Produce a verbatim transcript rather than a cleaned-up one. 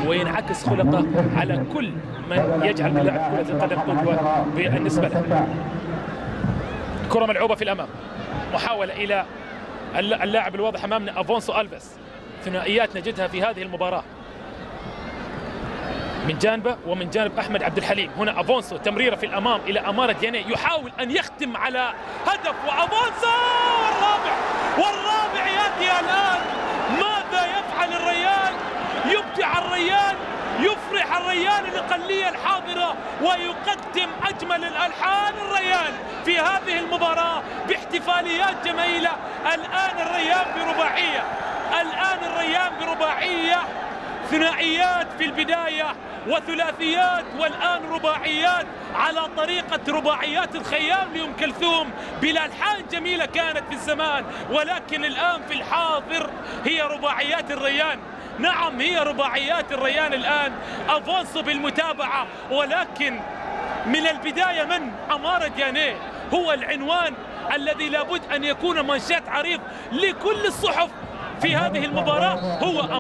وينعكس خلقه على كل من يجعل من لاعب كرة القدم قدوة بالنسبة له. كرة ملعوبة في الأمام، محاولة إلى اللاعب الواضح أمامنا أفونسو ألفيس. ثنائيات نجدها في هذه المباراة من جانبه ومن جانب أحمد عبد الحليم. هنا أفونسو تمريرة في الأمام إلى أمارة دياني، يحاول أن يختم على هدف، وأفونسو والرابع والرابع يأتي الآن. ماذا يفعل الريان؟ يبدع الريان، يفرح الريان الأقلية الحاضرة ويقدم أجمل الألحان الريان في هذه المباراة باحتفاليات جميلة. الآن الريان برباعية، الآن الريان برباعية، ثنائيات في البداية وثلاثيات والآن رباعيات على طريقة رباعيات الخيام لأم كلثوم بالألحان جميلة كانت في الزمان، ولكن الآن في الحاضر هي رباعيات الريان. نعم هي رباعيات الريان الآن. أفونسو بالمتابعة، ولكن من البداية من أمارة دياني هو العنوان الذي لابد أن يكون منشات عريض لكل الصحف في هذه المباراة. هو